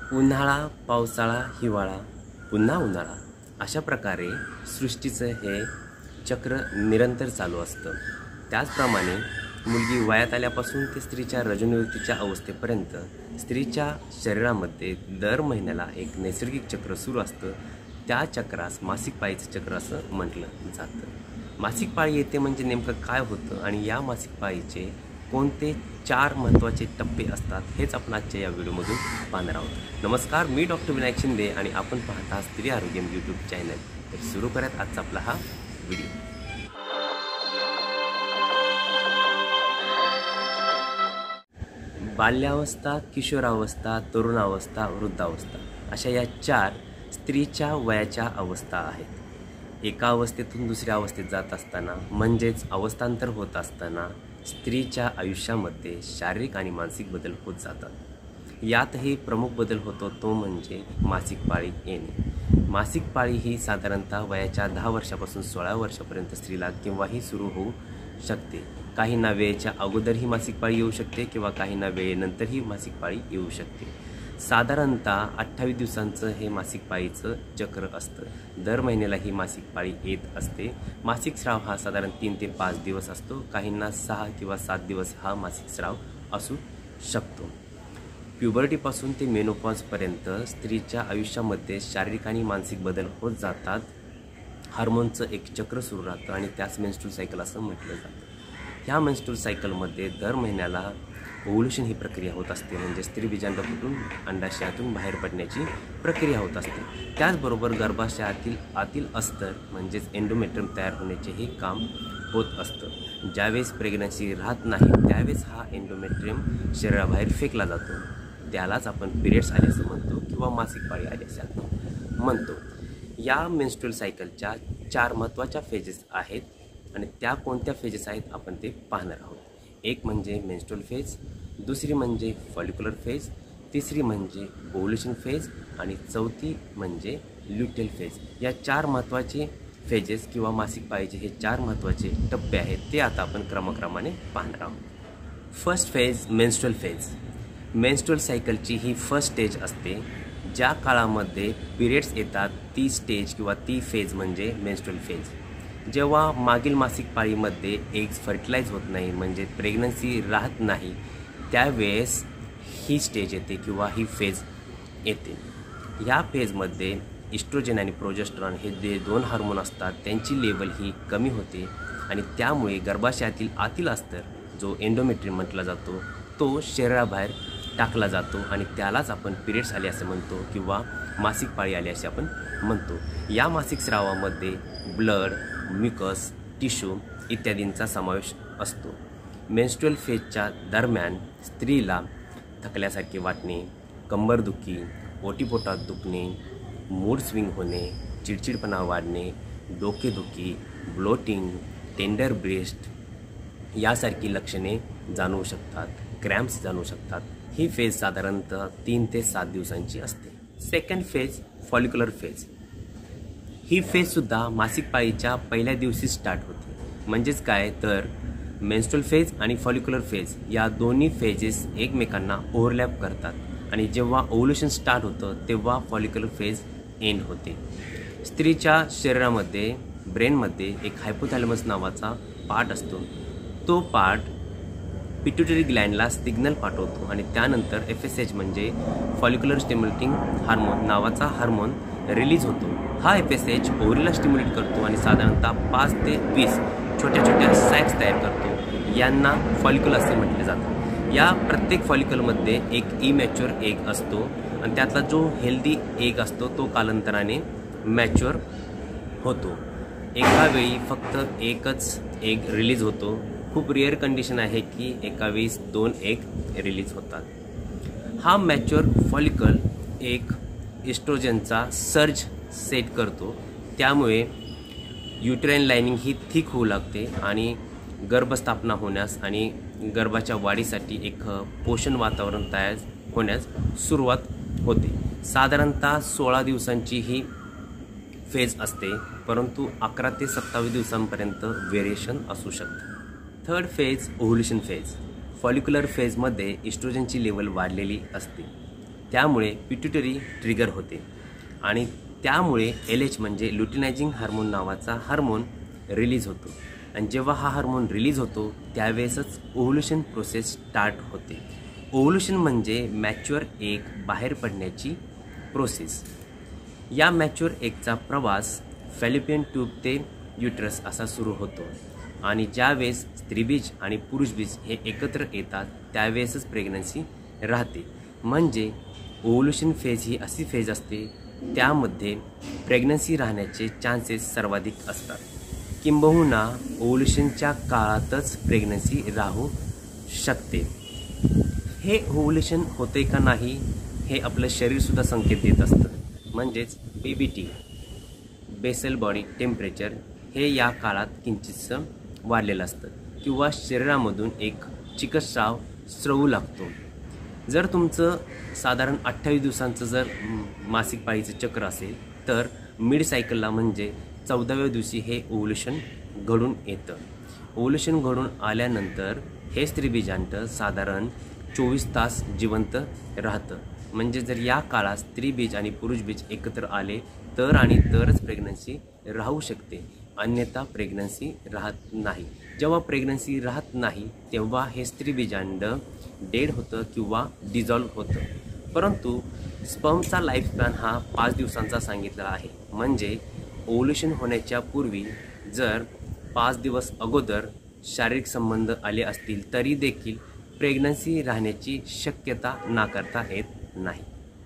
उन्हाळा, पावसाळा, हिवाळा, पुन्हा उन्हाळा अशा प्रकारे सृष्टीचं हे चक्र निरंतर चालू असतं। त्याचप्रमाणे मुलगी वयात आल्यापासून ते स्त्रीच्या रजोनिवृत्तीच्या अवस्थेपर्यंत स्त्रीच्या शरीरामध्ये दर महिन्याला एक नैसर्गिक चक्र सुरू असतं। त्या चक्रास मासिक पाळीचं चक्र असं म्हटलं जातं। मासिक पाळी येते म्हणजे नेमकं काय होतं आणि या मासिक पाळीचे कोणते 4 महत्त्वाचे टप्पे असतात हेच आपण आजच्या या व्हिडिओमधून पाहणार आहोत। नमस्कार, मी डॉक्टर विनायक शिंदे आणि आपण पाहता स्त्री आरोग्य यूट्यूब चॅनल। तर सुरू करूयात आजचा आपला हा व्हिडिओ। बाल्यावस्था, किशोरावस्था, तरुणावस्था, वृद्धावस्था अशा या 4 स्त्रीच्या वयाच्या अवस्था आहेत। एका अवस्थेतून दुसऱ्या अवस्थेत जात असताना म्हणजेच अवस्थांतर होत असताना स्त्रीच्या आयुष्यामध्ये शारीरिक आणि मानसिक बदल होत जातात। यातही प्रमुख बदल होतो तो म्हणजे मासिक पाळी येणे। मासिक पाळी ही साधारणतः वयाच्या 10 वर्षापासून 16 वर्षापर्यंत स्त्रीला केव्हाही सुरू होऊ शकते। काहींना वेळेच्या अगोदरही मासिक पाळी येऊ शकते किंवा काहींना वेळेनंतरही मासिक पाळी येऊ शकते। साधारणतः 28 दिवसांचं हे मासिक पाळीचं चक्र असतं। दर महिन्याला ही मासिक पाळी येत असते। मासिक स्राव हा साधारण 3 ते 5 दिवस असतो। काहींना 6 किंवा 7 दिवस हा मासिक स्राव असू शकतो। प्युबर्टीपासून ते मेनोपॉजपर्यंत स्त्रीच्या आयुष्यामध्ये शारीरिक आणि मानसिक बदल होत जातात। हार्मोनचं एक चक्र सुरू राहतं आणि त्याच मेन्स्ट्रुअल सायकल असं म्हटलं जातं। ह्या मेन्स्ट्रुअल सायकलमध्ये दर महिन्याला ओव्ह्युलेशन ही प्रक्रिया होत असते, म्हणजे स्त्री बीजांड फुटून अंडाशयातून बाहेर पडण्याची प्रक्रिया होत असते। त्याचबरोबर गर्भाशयातील आतील अस्तर म्हणजेच एंडोमेट्रियम तयार होण्याचे हे काम होत असतं। ज्यावेळेस प्रेग्नन्सी राहत नाही त्यावेळेस हा एंडोमेट्रियम शरीराबाहेर फेकला जातो, त्यालाच आपण पिरियड्स आले असं म्हणतो किंवा मासिक पाळी आली असं आपण म्हणतो। या मेन्स्ट्रुअल सायकलच्या 4 महत्त्वाच्या फेजेस आहेत आणि त्या कोणत्या फेजेस आहेत आपण ते पाहणार आहोत। एक म्हणजे मेन्स्ट्रुअल फेज, दुसरी म्हणजे फॉलिक्युलर फेज, तिसरी म्हणजे ओव्ह्युलेशन फेज आणि चौथी म्हणजे ल्युटेल फेज। या 4 महत्त्वाचे फेजेस किंवा मासिक पाळीचे हे 4 महत्त्वाचे टप्पे आहेत ते आता आपण क्रमक्रमाने पाहणार आहोत। First phase menstrual phase. Menstrual सायकलची ही फर्स्ट स्टेज असते। ज्या काळामध्ये पिरियड्स येतात ती स्टेज किंवा ती फेज म्हणजे मेन्स्ट्रुअल फेज। जेव्हा मागील मासिक पाळीमध्ये एग्स फर्टिलाइज होत नाही म्हणजे प्रेग्नन्सी राहत नाही त्यावेळेस ही स्टेज येते किंवा ही फेज येते। या फेजमध्ये इस्ट्रोजन आणि प्रोजेस्टेरॉन हे जे 2 हार्मोन असतात त्यांची लेवल ही कमी होते आणि त्यामुळे गर्भाशयातील आतील अस्तर जो एंडोमेट्रियम म्हटला जातो तो शरीराबाहेर टाकला जातो आणि त्यालाच आपण पिरियड्स आले असे म्हणतो किंवा मासिक पाळी आली असे आपण म्हणतो। या मासिक स्रावामध्ये ब्लड, म्युकस, टिश्यू इत्यादींचा समावेश असतो। मेन्स्ट्रुअल फेजच्या दरम्यान स्त्रीला थकल्यासारखे वाटणे, कंबरदुखी, ओटीपोटात दुखणे, मूड स्विंग होणे, चिडचिडपणा वाढणे, डोकेदुखी, ब्लोटिंग, टेंडर ब्रेस्ट यासारखी लक्षणे जाणवू शकतात, क्रॅम्प्स जाणवू शकतात। ही फेज साधारणतः 3 ते 7 दिवसांची असते। Second phase follicular phase. ही फेजसुद्धा मासिक पाळीच्या पहिल्या दिवशी स्टार्ट होते। म्हणजेच काय तर मेन्स्ट्रुअल फेज आणि फॉलिक्युलर फेज या दोन्ही फेजेस एकमेकांना ओव्हरलॅप करतात आणि जेव्हा ओव्ह्युलेशन स्टार्ट होतं तेव्हा फॉलिक्युलर फेज एंड होते। स्त्रीच्या शरीरामध्ये ब्रेनमध्ये एक हायपोथॅलॅमस नावाचा पार्ट असतो। तो पार्ट पिट्युटरी ग्लँडला सिग्नल पाठवतो आणि त्यानंतर FSH म्हणजे फॉलिक्युलर स्टिम्युलेटिंग हार्मोन नावाचा हार्मोन रिलीज होतो। हा FSH ओव्हरीला स्टिम्युलेट करतो आणि साधारणतः 5 ते 20 छोट्या छोट्या सॅक्स तयार करतो। यांना फॉलिक्युल असे म्हटले जाते। या प्रत्येक फॉलिक्युलमध्ये एक इमॅच्युअर एग असतो आणि त्यातला जो हेल्दी एग असतो तो कालांतराने मॅच्युअर होतो। एका वेळी फक्त एकच एग रिलीज होतो। खूप रेअर कंडिशन आहे की एका वेळेस 2 एग रिलीज होतात। हा मॅच्युअर फॉलिकल एक इस्ट्रोजनचा सर्ज सेट करतो, त्यामुळे युटेराइन लाइनिंग ही थिक होऊ लागते आणि गर्भस्थापना होण्यास आणि गर्भाच्या वाढीसाठी एक पोषण वातावरण तयार होण्यास सुरुवात होते। साधारणतः 16 दिवसांची ही फेज असते, परंतु 11 ते 27 दिवसांपर्यंत व्हेरिएशन असू शकते। Third phase ovulation phase. Follicular फेजमध्ये इस्ट्रोजनची लेवल वाढलेली असते। त्यामुळे पिट्युटरी ट्रिगर होते आणि त्यामुळे LH म्हणजे ल्युटिनायझिंग हार्मोन नावाचा हार्मोन रिलीज होतो आणि जेव्हा हा हार्मोन रिलीज होतो त्यावेळेसच ओव्ह्युलेशन प्रोसेस स्टार्ट होते. ओव्ह्युलेशन म्हणजे मॅच्युअर एग बाहेर पडण्याची प्रोसेस. या मॅच्युअर एगचा प्रवास फॅलोपियन ट्यूब ते युटरस असा सुरू होतो आणि ज्यावेळेस स्त्रीबीज आणि पुरुषबीज हे एकत्र येतात त्यावेळेसच प्रेग्नन्सी राहते. म्हणजे ओव्ह्युलेशन फेज ही अशी फेज असते त्यामध्ये प्रेग्नन्सी राहण्याचे चान्सेस सर्वाधिक असतात. किंबहुना ओव्ह्युलेशनच्या काळातच प्रेग्नन्सी राहू शकते. हे ओव्ह्युलेशन होते का नाही हे आपलं शरीरसुद्धा संकेत देत असतं. म्हणजेच BBT बेसल बॉडी टेम्परेचर हे या काळात किंचितसं वाढलेलं असतं किंवा शरीरामधून एक चिकटस्राव स्रवू लागतो. जर तुमचं साधारण 28 दिवसांचं जर मासिक पाळीचं चक्र असेल तर मिड सायकलला म्हणजे 14व्या दिवशी हे ओव्ह्युलेशन घडून येतं. ओव्ह्युलेशन घडून आल्यानंतर हे स्त्रीबीजांड साधारण 24 तास जिवंत राहतं. म्हणजे जर या काळात स्त्रीबीज आणि पुरुषबीज एकत्र आले तर आणि तरच प्रेग्नन्सी राहू शकते, अन्यथा प्रेग्नन्सी राहत नाही. जेव्हा प्रेग्नन्सी राहत नाही तेव्हा हे स्त्रीबीजांड डेड होतं किंवा डिझॉल्व्ह होतं. परंतु स्पर्मचा लाईफस्पॅन हा 5 दिवसांचा सांगितलेला आहे. म्हणजे ओव्ह्युलेशन होण्याच्या पूर्वी जर 5 दिवस अगोदर शारीरिक संबंध आले असतील तरी देखील प्रेग्नन्सी राहण्याची शक्यता नाकारता येत नाही.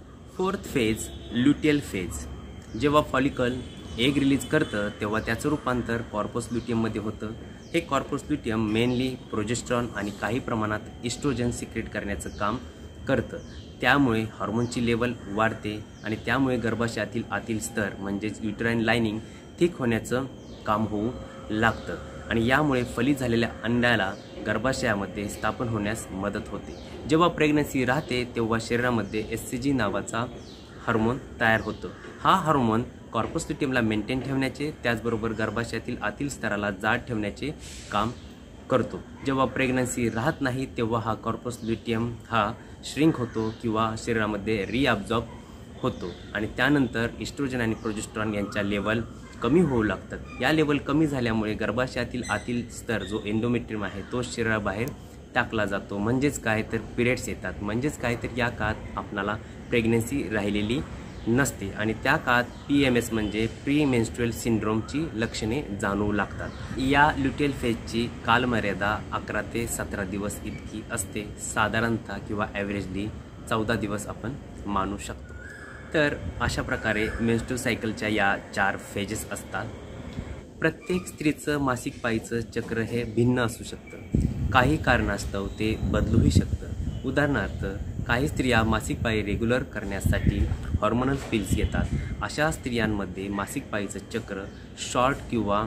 4th phase luteal phase. जेव्हा फॉलिकल एग रिलीज करतं तेव्हा त्याचं रूपांतर कॉर्पस ल्युटियममध्ये होतं. हे कॉर्पस ल्युटियम मेनली प्रोजेस्ट्रॉन आणि काही प्रमाणात इस्ट्रोजन सिक्रेट करण्याचं काम करतं. त्यामुळे हॉर्मोनची लेवल वाढते आणि त्यामुळे गर्भाशयातील आतील स्तर म्हणजेच युटराईन लायनिंग थिक होण्याचं काम होऊ लागतं आणि यामुळे फलित झालेल्या अंड्याला गर्भाशयामध्ये स्थापन होण्यास मदत होते. जेव्हा प्रेग्नन्सी राहते तेव्हा शरीरामध्ये HCG नावाचा हार्मोन तयार होतो. हा हार्मोन कॉर्पस ल्युटियमला मेंटेन ठेवण्याचे त्याचबरोबर गर्भाशयातील आतील स्तराला जाड ठेवण्याचे काम करतो. जेव्हा प्रेग्नन्सी राहत नाही तेव्हा हा कॉर्पस ल्युटियम हा श्रिंक होतो किंवा शरीरामध्ये रिअब्झॉर्ब होतो आणि त्यानंतर इस्ट्रोजन आणि प्रोजेस्ट्रॉन यांच्या लेवल कमी होऊ लागतात. या लेवल कमी झाल्यामुळे गर्भाशयातील आतील स्तर जो एंडोमेट्रियम आहे तो शरीराबाहेर टाकला जातो. म्हणजेच काय तर पिरियड्स येतात. म्हणजेच काय तर या काळात आपणाला प्रेग्नन्सी राहिलेली नसते आणि त्या काळात PMS म्हणजे प्री मेन्स्ट्रुअल सिंड्रोमची लक्षणे जाणवू लागतात. या ल्युटियल फेजची कालमर्यादा 11 ते 17 दिवस इतकी असते साधारणतः किंवा ॲव्हरेजली 14 दिवस आपण मानू शकतो. तर अशा प्रकारे मेन्स्ट्रुअल सायकलच्या या 4 फेजेस असतात. प्रत्येक स्त्रीचं मासिक पाळीचं चक्र हे भिन्न असू शकतं. काही कारणास्तव ते बदलूही शकतं. उदाहरणार्थ काही स्त्रिया मासिक पाळी रेग्युलर करण्यासाठी हॉर्मोनल पिल्स घेतात. अशा स्त्रियांमध्ये मासिक पाळीचं चक्र शॉर्ट किंवा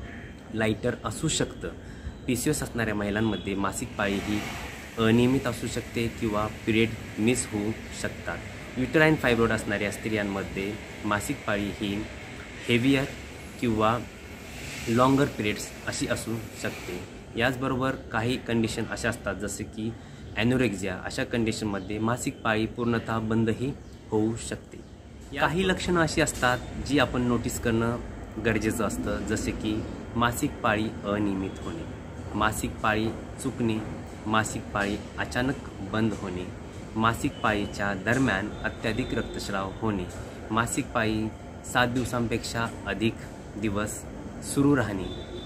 लाईटर असू शकतं. PCOS असणाऱ्या महिलांमध्ये मासिक पाळी ही अनियमित असू शकते किंवा पिरियड मिस होऊ शकतात. युटराईन फायब्रॉइड असणाऱ्या स्त्रियांमध्ये मासिक पाळी ही हेवियर किंवा लॉंगर पिरियड्स अशी असू शकते. याचबरोबर काही कंडिशन अशा असतात जसे की ॲनोरेक्झिया. अशा कंडिशनमध्ये मासिक पाळी पूर्णतः बंदही होऊ शकते. काही लक्षणं अशी असतात जी आपण नोटीस करणं गरजेचं असतं. जसे की मासिक पाळी अनियमित होणे, मासिक पाळी चुकणे, मासिक पाळी अचानक बंद होणे, मासिक पाळीच्या दरम्यान अत्याधिक रक्तस्राव होणे, मासिक पाळी 7 दिवसांपेक्षा अधिक दिवस सुरू राहणे,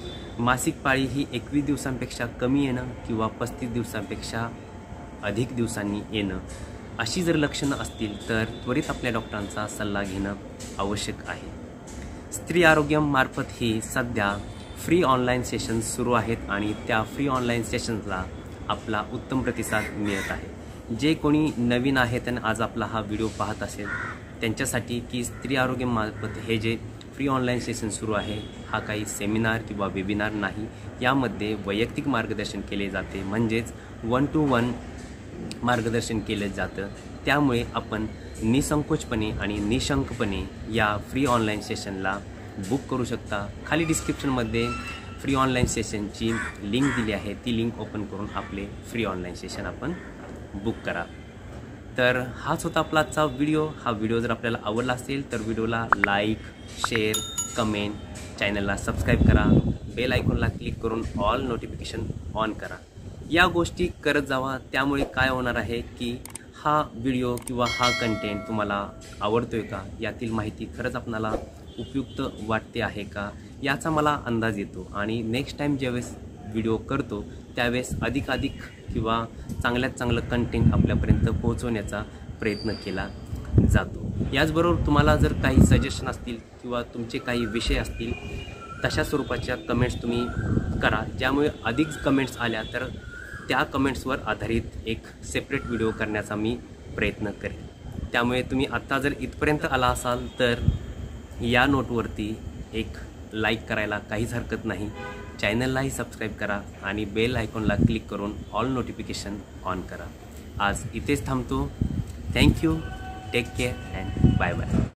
मासिक पाळी ही 21 दिवसांपेक्षा कमी येणं किंवा 35 दिवसांपेक्षा अधिक दिवसांनी येणं. अशी जर लक्षणं असतील तर त्वरित आपल्या डॉक्टरांचा सल्ला घेणं आवश्यक आहे. स्त्री आरोग्यमार्फत ही सध्या फ्री ऑनलाईन सेशन्स सुरू आहेत आणि त्या फ्री ऑनलाईन सेशन्सला आपला उत्तम प्रतिसाद मिळत आहे. जे कोणी नवीन आहेत आणि आज आपला हा व्हिडिओ पाहत असेल त्यांच्यासाठी की स्त्री आरोग्यमार्फत हे जे फ्री ऑनलाईन सेशन सुरू आहे हा काही सेमिनार किंवा वेबिनार नाही. यामध्ये वैयक्तिक मार्गदर्शन केले जाते. म्हणजेच 1 to 1 मार्गदर्शन केलं जातं. त्यामुळे आपण निसंकोचपणे आणि निशंकपणे या फ्री ऑनलाईन सेशनला बुक करू शकता. खाली डिस्क्रिप्शनमध्ये फ्री ऑनलाईन सेशनची लिंक दिली आहे. ती लिंक ओपन करून आपले फ्री ऑनलाईन सेशन आपण बुक करा. तर हाच होता आपला आजचा व्हिडिओ. हा व्हिडिओ जर आपल्याला आवडला असेल तर व्हिडिओला लाईक, शेअर, कमेंट, चॅनलला सबस्क्राईब करा, बेल आयकॉनला क्लिक करून ऑल नोटिफिकेशन ऑन करा. या गोष्टी करत जावा. त्यामुळे काय होणार आहे की हा व्हिडिओ किंवा हा कंटेंट तुम्हाला आवडतोय का, यातील माहिती खरंच आपणाला उपयुक्त वाटते आहे का, याचा मला अंदाज येतो. आणि नेक्स्ट टाईम ज्यावेळेस व्हिडिओ करतो त्यावेळेस अधिकाधिक किंवा चांगल्यात चांगलं कंटेंट आपल्यापर्यंत पोहोचवण्याचा प्रयत्न केला जातो. याचबरोबर तुम्हाला जर काही सजेशन असतील किंवा तुमचे काही विषय असतील तशा स्वरूपाच्या कमेंट्स तुम्ही करा, ज्यामुळे अधिक कमेंट्स आल्या तर त्या कमेंट्सवर आधारित एक सेपरेट व्हिडिओ करण्याचा मी प्रयत्न करेन. त्यामुळे तुम्ही आत्ता जर इथपर्यंत आला असाल तर या नोटवरती एक लाईक करायला काहीच हरकत नाही. चॅनललाही सबस्क्राईब करा आणि बेल आयकॉनला क्लिक करून ऑल नोटिफिकेशन ऑन करा. आज इथेच थांबतो. Thank you. Take care and bye bye.